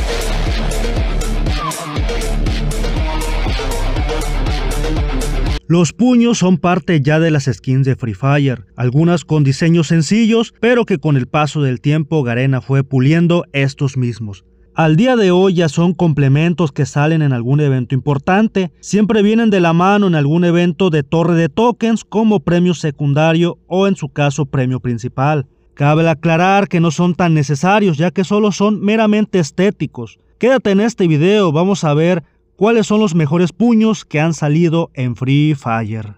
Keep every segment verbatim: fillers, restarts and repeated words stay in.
Los puños son parte ya de las skins de Free Fire, algunas con diseños sencillos, pero que con el paso del tiempo Garena fue puliendo estos mismos. Al día de hoy ya son complementos que salen en algún evento importante, siempre vienen de la mano en algún evento de torre de tokens como premio secundario o en su caso premio principal. Cabe aclarar que no son tan necesarios ya que solo son meramente estéticos. Quédate en este video, vamos a ver cuáles son los mejores puños que han salido en Free Fire.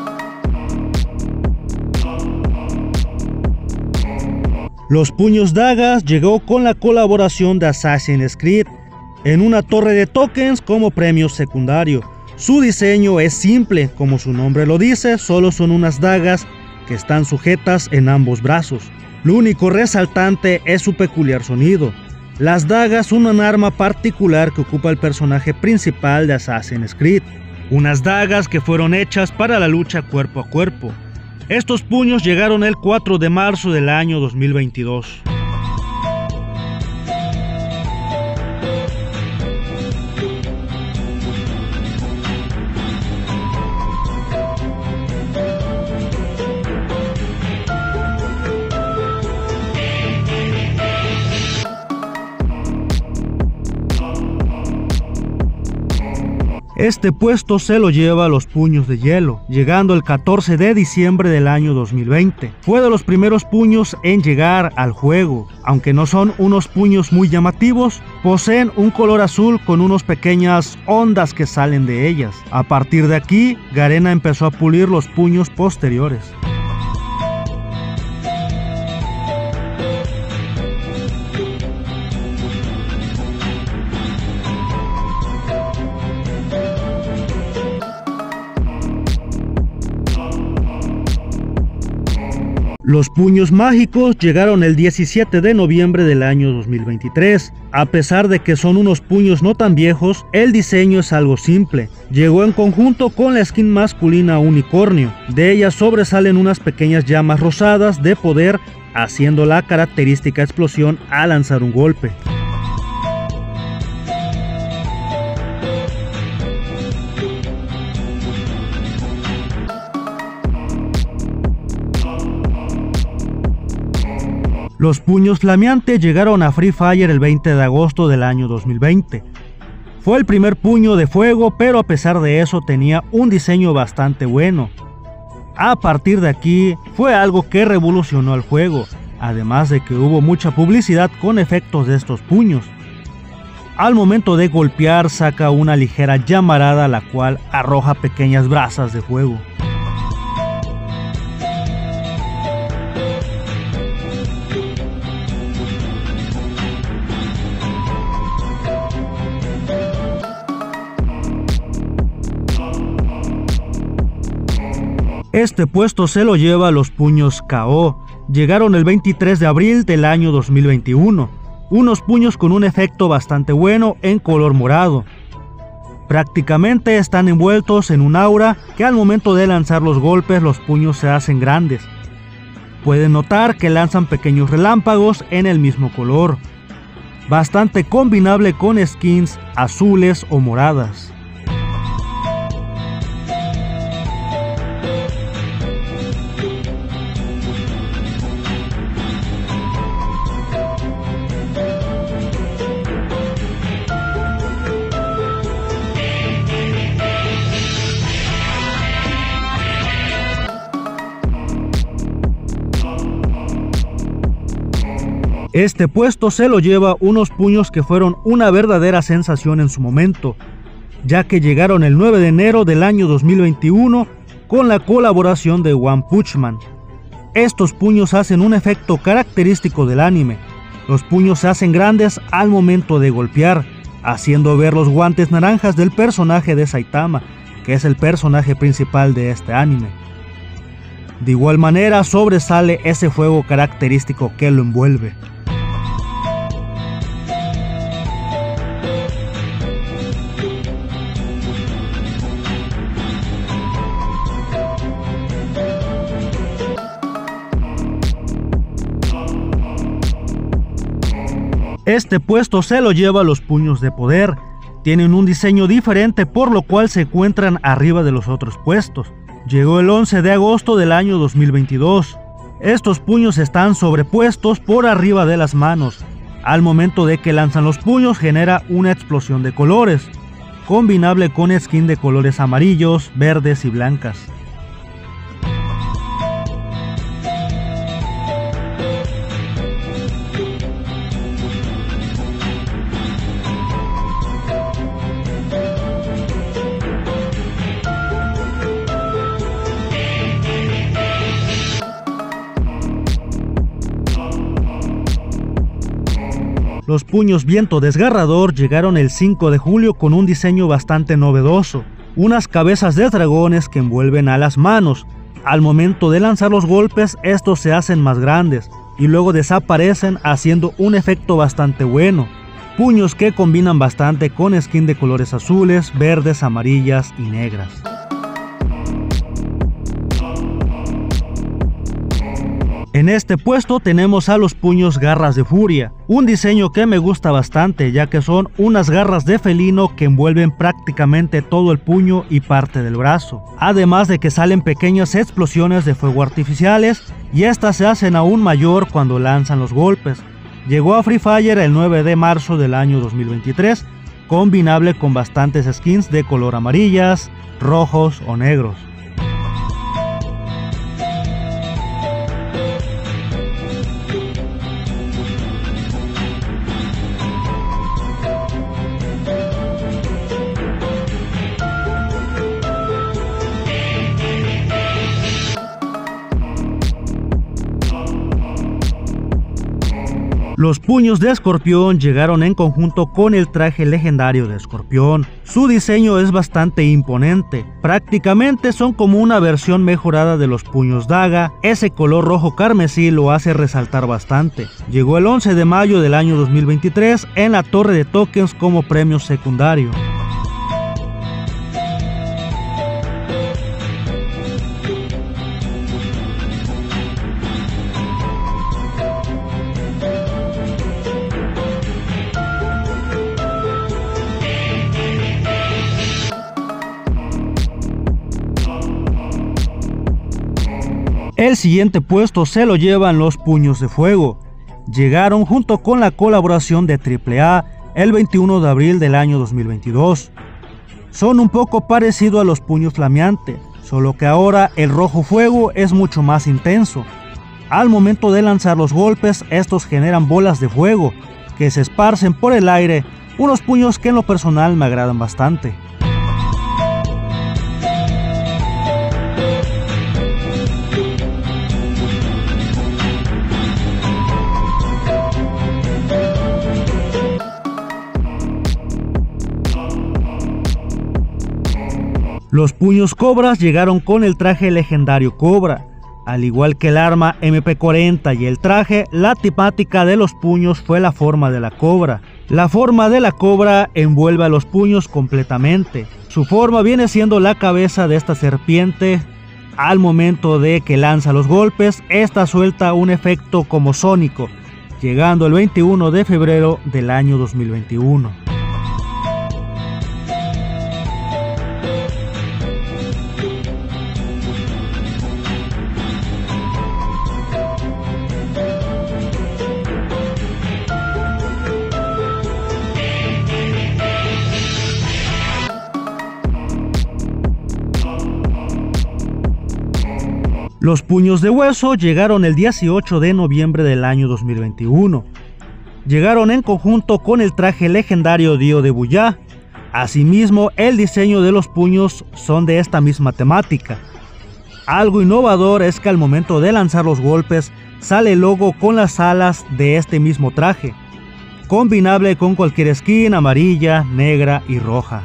Los puños dagas llegó con la colaboración de Assassin's Creed en una torre de tokens como premio secundario. Su diseño es simple, como su nombre lo dice, solo son unas dagas que están sujetas en ambos brazos. Lo único resaltante es su peculiar sonido. Las dagas son un arma particular que ocupa el personaje principal de Assassin's Creed, unas dagas que fueron hechas para la lucha cuerpo a cuerpo. Estos puños llegaron el cuatro de marzo del año dos mil veintidós. Este puesto se lo lleva a los puños de hielo, llegando el catorce de diciembre del año dos mil veinte. Fue de los primeros puños en llegar al juego. Aunque no son unos puños muy llamativos, poseen un color azul con unas pequeñas ondas que salen de ellas. A partir de aquí, Garena empezó a pulir los puños posteriores. Los puños mágicos llegaron el diecisiete de noviembre del año dos mil veintitrés. A pesar de que son unos puños no tan viejos, el diseño es algo simple. Llegó en conjunto con la skin masculina unicornio. De ella sobresalen unas pequeñas llamas rosadas de poder, haciendo la característica explosión al lanzar un golpe. Los puños flameantes llegaron a Free Fire el veinte de agosto del año dos mil veinte. Fue el primer puño de fuego, pero a pesar de eso tenía un diseño bastante bueno. A partir de aquí fue algo que revolucionó el juego, además de que hubo mucha publicidad con efectos de estos puños. Al momento de golpear saca una ligera llamarada la cual arroja pequeñas brasas de fuego. Este puesto se lo lleva a los puños K O. Llegaron el veintitrés de abril del año dos mil veintiuno. Unos puños con un efecto bastante bueno en color morado. Prácticamente están envueltos en un aura que al momento de lanzar los golpes los puños se hacen grandes. Pueden notar que lanzan pequeños relámpagos en el mismo color. Bastante combinable con skins azules o moradas. Este puesto se lo lleva unos puños que fueron una verdadera sensación en su momento, ya que llegaron el nueve de enero del año dos mil veintiuno con la colaboración de One Punch Man. Estos puños hacen un efecto característico del anime. Los puños se hacen grandes al momento de golpear, haciendo ver los guantes naranjas del personaje de Saitama, que es el personaje principal de este anime. De igual manera sobresale ese fuego característico que lo envuelve. Este puesto se lo lleva los puños de poder. Tienen un diseño diferente, por lo cual se encuentran arriba de los otros puestos. Llegó el once de agosto del año dos mil veintidós. Estos puños están sobrepuestos por arriba de las manos. Al momento de que lanzan los puños genera una explosión de colores, combinable con skin de colores amarillos, verdes y blancas. Los puños Viento Desgarrador llegaron el cinco de julio con un diseño bastante novedoso, unas cabezas de dragones que envuelven a las manos. Al momento de lanzar los golpes, estos se hacen más grandes y luego desaparecen, haciendo un efecto bastante bueno. Puños que combinan bastante con skin de colores azules, verdes, amarillas y negras. En este puesto tenemos a los puños Garras de Furia, un diseño que me gusta bastante, ya que son unas garras de felino que envuelven prácticamente todo el puño y parte del brazo, además de que salen pequeñas explosiones de fuego artificiales, y estas se hacen aún mayor cuando lanzan los golpes. Llegó a Free Fire el nueve de marzo del año dos mil veintitrés, combinable con bastantes skins de color amarillas, rojos o negros. Los puños de Escorpión llegaron en conjunto con el traje legendario de Escorpión. Su diseño es bastante imponente, prácticamente son como una versión mejorada de los puños daga. Ese color rojo carmesí lo hace resaltar bastante. Llegó el once de mayo del año dos mil veintitrés en la torre de tokens como premio secundario. El siguiente puesto se lo llevan los puños de fuego. Llegaron junto con la colaboración de triple A el veintiuno de abril del año dos mil veintidós. Son un poco parecidos a los puños flameante, solo que ahora el rojo fuego es mucho más intenso. Al momento de lanzar los golpes, estos generan bolas de fuego que se esparcen por el aire, unos puños que en lo personal me agradan bastante. Los puños Cobras llegaron con el traje legendario Cobra. Al igual que el arma eme pe cuarenta y el traje, la temática de los puños fue la forma de la cobra. La forma de la cobra envuelve a los puños completamente. Su forma viene siendo la cabeza de esta serpiente. Al momento de que lanza los golpes, esta suelta un efecto como sónico, llegando el veintiuno de febrero del año dos mil veintiuno. Los puños de hueso llegaron el dieciocho de noviembre del año dos mil veintiuno. Llegaron en conjunto con el traje legendario Dio de Buyá. Asimismo, el diseño de los puños son de esta misma temática. Algo innovador es que al momento de lanzar los golpes sale el logo con las alas de este mismo traje, combinable con cualquier skin amarilla, negra y roja.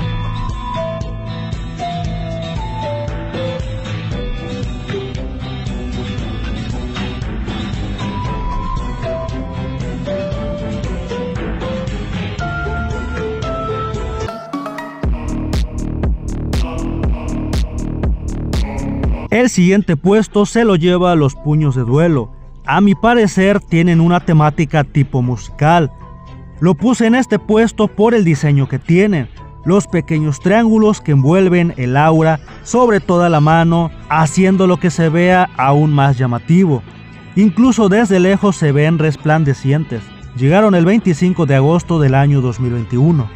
El siguiente puesto se lo lleva a los puños de duelo. A mi parecer tienen una temática tipo musical, Lo puse en este puesto por el diseño que tienen, los pequeños triángulos que envuelven el aura sobre toda la mano, haciendo lo que se vea aún más llamativo. Incluso desde lejos se ven resplandecientes. Llegaron el veinticinco de agosto del año dos mil veintiuno.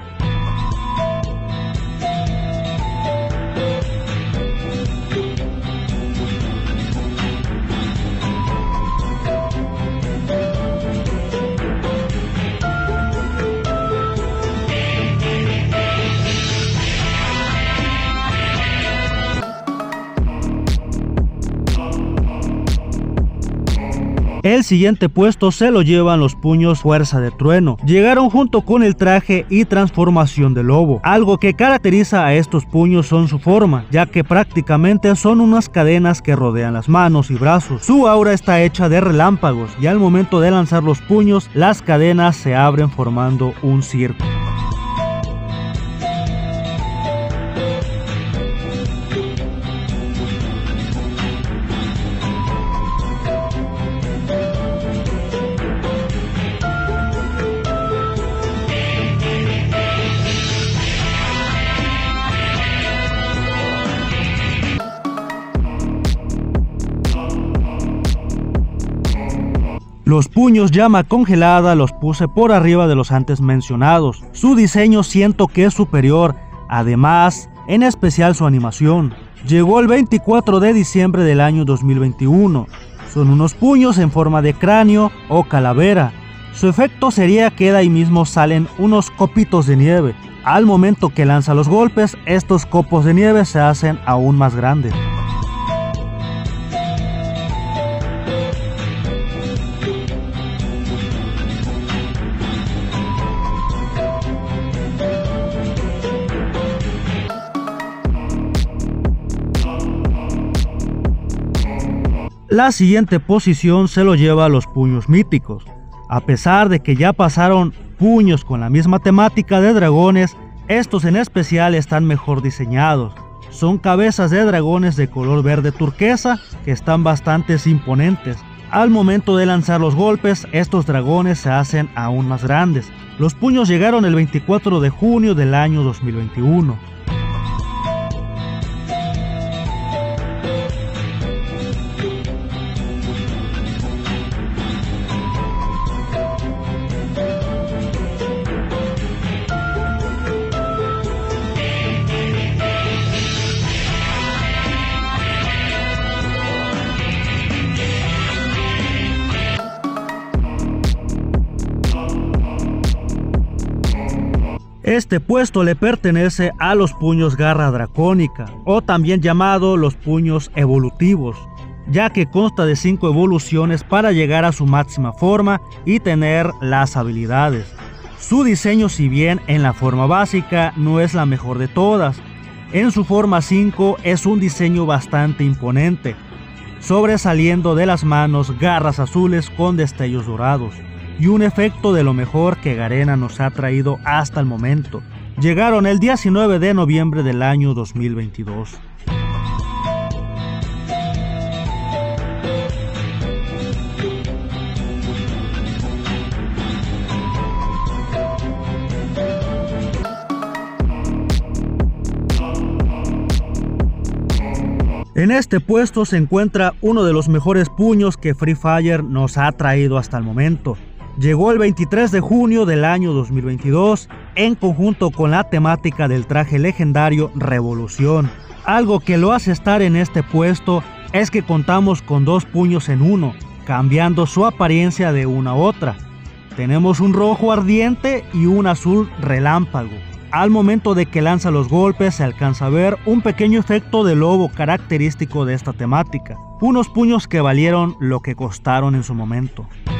El siguiente puesto se lo llevan los puños Fuerza de Trueno. Llegaron junto con el traje y transformación de lobo. Algo que caracteriza a estos puños son su forma, ya que prácticamente son unas cadenas que rodean las manos y brazos. Su aura está hecha de relámpagos y al momento de lanzar los puños, las cadenas se abren formando un círculo. Los puños llama congelada los puse por arriba de los antes mencionados. Su diseño siento que es superior, además, en especial su animación. Llegó el veinticuatro de diciembre del año dos mil veintiuno. Son unos puños en forma de cráneo o calavera. Su efecto sería que de ahí mismo salen unos copitos de nieve. Al momento que lanza los golpes, estos copos de nieve se hacen aún más grandes. La siguiente posición se lo lleva a los puños míticos. A pesar de que ya pasaron puños con la misma temática de dragones, estos en especial están mejor diseñados. Son cabezas de dragones de color verde turquesa que están bastante imponentes. Al momento de lanzar los golpes, estos dragones se hacen aún más grandes. Los puños llegaron el veinticuatro de junio del año dos mil veintiuno. Este puesto le pertenece a los puños garra dracónica, o también llamado los puños evolutivos, ya que consta de cinco evoluciones para llegar a su máxima forma y tener las habilidades. Su diseño, si bien en la forma básica no es la mejor de todas, en su forma cinco es un diseño bastante imponente, sobresaliendo de las manos garras azules con destellos dorados. Y un efecto de lo mejor que Garena nos ha traído hasta el momento. Llegaron el diecinueve de noviembre del año dos mil veintidós. En este puesto se encuentra uno de los mejores puños que Free Fire nos ha traído hasta el momento. Llegó el veintitrés de junio del año dos mil veintidós en conjunto con la temática del traje legendario Revolución. Algo que lo hace estar en este puesto es que contamos con dos puños en uno, cambiando su apariencia de una a otra. Tenemos un rojo ardiente y un azul relámpago. Al momento de que lanza los golpes se alcanza a ver un pequeño efecto de lobo característico de esta temática. Unos puños que valieron lo que costaron en su momento.